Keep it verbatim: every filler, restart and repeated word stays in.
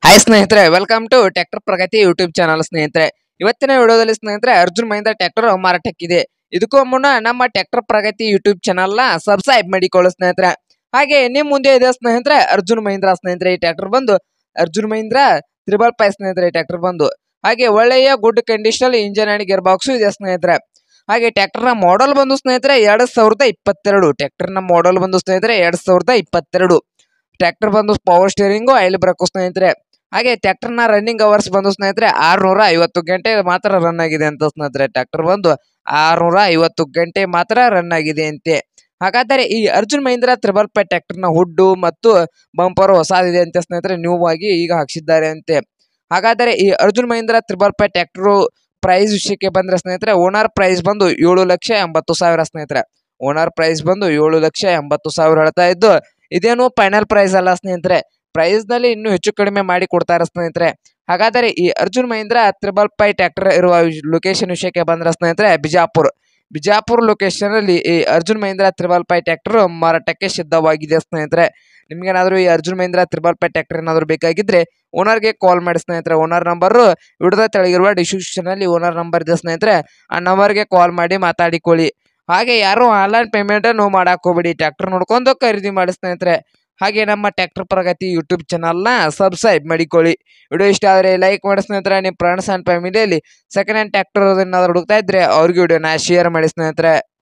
Hi ಸ್ನೇಹಿತರೆ, welcome to tractor Pragati YouTube channel. ಸ್ನೇಹಿತರೆ, ಇವತ್ತಿನ ವಿಡಿಯೋದಲ್ಲಿ ಸ್ನೇಹಿತರೆ ಅರ್ಜುನ್ ಮಹೀಂದ್ರ ಟ್ರ್ಯಾಕ್ಟರ್ ಮಾರಾಟಕ್ಕಿದೆ. ಇದಕ್ಕೂ ಮುನ್ನ ನಮ್ಮ ಟ್ರ್ಯಾಕ್ಟರ್ ಪ್ರಗತಿ ಯೂಟ್ಯೂಬ್ ಚಾನಲ್ ನ ಸಬ್ಸ್ಕ್ರೈಬ್ ಮಾಡಿಕೊಳ್ಳಿ ಸ್ನೇಹಿತರೆ. ಹಾಗೆ ನಿಮ್ ಮುಂದೆ ಇದೆ ಸ್ನೇಹಿತರೆ ಅರ್ಜುನ್ ಮಹೀಂದ್ರ. ಸ್ನೇಹಿತರೆ, ಈ ಟ್ರ್ಯಾಕ್ಟರ್ ಬಂದು ಅರ್ಜುನ್ ಮಹೀಂದ್ರ ತ್ರಿಬಲ್ ಫೈವ್ ಸ್ನೇಹಿತರೆ. ಈ ಟ್ರ್ಯಾಕ್ಟರ್ ಬಂದು ಹಾಗೆ ಒಳ್ಳೆಯ good condition engine and gear box ಇದೆ ಸ್ನೇಹಿತರೆ. ಹಾಗೆ ಟ್ರ್ಯಾಕ್ಟರ್ ನ ಮಾಡೆಲ್ ಬಂದು ಸ್ನೇಹಿತರೆ ಎರಡ್ ಸಾವಿರದ ಇಪ್ಪತ್ತೆರಡು. ಟ್ರ್ಯಾಕ್ಟರ್ ನ ಮಾಡೆಲ್ ಬಂದು ಸ್ನೇಹಿತರೆ ಎರಡ್ ಸಾವಿರದ ಇಪ್ಪತ್ತೆರಡು. ಟ್ರ್ಯಾಕ್ಟರ್ ಬಂದು ಪವರ್ ಸ್ಟೇರಿಂಗು ಆಯಿಲ್ ಬ್ರೇಕು ಸ್ನೇಹಿತರೆ. ಹಾಗೆ ಟ್ರ್ಯಾಕ್ಟರ್ ನ ರನ್ನಿಂಗ್ ಅವರ್ಸ್ ಬಂದು ಸ್ನೇಹಿತರೆ ಆರ್ನೂರ ಐವತ್ತು ಗಂಟೆ ಮಾತ್ರ ರನ್ ಆಗಿದೆ ಅಂತ ಸ್ನೇಹಿತರೆ. ಟ್ರ್ಯಾಕ್ಟರ್ ಬಂದು ಆರ್ನೂರ ಐವತ್ತು ಗಂಟೆ ಮಾತ್ರ ರನ್ ಆಗಿದೆ ಅಂತೆ. ಹಾಗಾದರೆ ಈ Arjun Mahindra triple five tractor ನ ಹುಡ್ಡು ಮತ್ತು ಬಂಪರ್ ಹೊಸದಿದೆ ಅಂತೆ ಸ್ನೇಹಿತರೆ. ನ್ಯೂ ಆಗಿ ಈಗ ಹಾಕ್ಸಿದ್ದಾರೆ ಅಂತೆ. ಹಾಗಾದರೆ ಈ Arjun Mahindra triple five tractor price ವಿಷಯಕ್ಕೆ ಬಂದ್ರೆ ಸ್ನೇಹಿತರೆ, ಓನರ್ ಪ್ರೈಸ್ ಬಂದು ಏಳು ಲಕ್ಷ ಎಂಬತ್ತು ಸಾವಿರ ಸ್ನೇಹಿತರೆ. ಓನರ್ ಪ್ರೈಸ್ ಬಂದು ಏಳು ಲಕ್ಷ ಎಂಬತ್ತು ಸಾವಿರ ಹೇಳ್ತಾ ಇದ್ದು, ಇದೇನು ಫೈನಲ್ ಪ್ರೈಸ್ ಅಲ್ಲ ಸ್ನೇಹಿತರೆ. ಪ್ರೈಸ್ ನಲ್ಲಿ ಇನ್ನೂ ಹೆಚ್ಚು ಕಡಿಮೆ ಮಾಡಿ ಕೊಡ್ತಾರೆ ಸ್ನೇಹಿತರೆ. ಹಾಗಾದರೆ ಈ Arjun Mahindra triple five tractor ಇರುವ ಲೊಕೇಶನ್ ವಿಷಯಕ್ಕೆ ಬಂದ್ರೆ ಸ್ನೇಹಿತರೆ, ಬಿಜಾಪುರ್ ಬಿಜಾಪುರ್ ಲೊಕೇಶನ್ ಅಲ್ಲಿ ಈ Arjun Mahindra triple five tractor ಮಾರಾಟಕ್ಕೆ ಸಿದ್ಧವಾಗಿದೆ ಸ್ನೇಹಿತರೆ. ನಿಮ್ಗೇನಾದ್ರು ಈ Arjun Mahindra triple five tractor ಏನಾದ್ರು ಬೇಕಾಗಿದ್ರೆ ಓನರ್ಗೆ ಕಾಲ್ ಮಾಡಿ ಸ್ನೇಹಿತರೆ. ಓನರ್ ನಂಬರ್ ವಿಡಿಯೋದ ತೆಳಗಿರುವ ಡಿಸ್ಕ್ರಿಪ್ಷನ್ ಅಲ್ಲಿ ಓನರ್ ನಂಬರ್ ಇದೆ ಸ್ನೇಹಿತರೆ. ಆ ನಂಬರ್ಗೆ ಕಾಲ್ ಮಾಡಿ ಮಾತಾಡಿಕೊಳ್ಳಿ. ಹಾಗೆ ಯಾರು ಆನ್ಲೈನ್ ಪೇಮೆಂಟ್ ಅನ್ನು ಮಾಡಕ್ ಹೋಗ್ಬೇಡಿ, ಟ್ರ್ಯಾಕ್ಟರ್ ನೋಡ್ಕೊಂಡು ಖರೀದಿ ಮಾಡಿ ಸ್ನೇಹಿತರೆ. ಹಾಗೆ ನಮ್ಮ ಟ್ರ್ಯಾಕ್ಟರ್ ಪ್ರಗತಿ ಯೂಟ್ಯೂಬ್ ಚಾನಲ್ನ ಸಬ್ಸ್ಕ್ರೈಬ್ ಮಾಡಿಕೊಳ್ಳಿ. ವಿಡಿಯೋ ಇಷ್ಟ ಆದರೆ ಲೈಕ್ ಮಾಡಿ ಸ್ನೇಹಿತರೆ. ನಿಮ್ಮ ಫ್ರೆಂಡ್ಸ್ ಆ್ಯಂಡ್ ಫ್ಯಾಮಿಲಿಯಲ್ಲಿ ಸೆಕೆಂಡ್ ಹ್ಯಾಂಡ್ ಟ್ರ್ಯಾಕ್ಟರ್ ಏನಾದ್ರು ಹುಡುಕ್ತಾ ಇದ್ರೆ ಅವ್ರಿಗೆ ವಿಡಿಯೋನ ಶೇರ್ ಮಾಡಿ ಸ್ನೇಹಿತರೆ.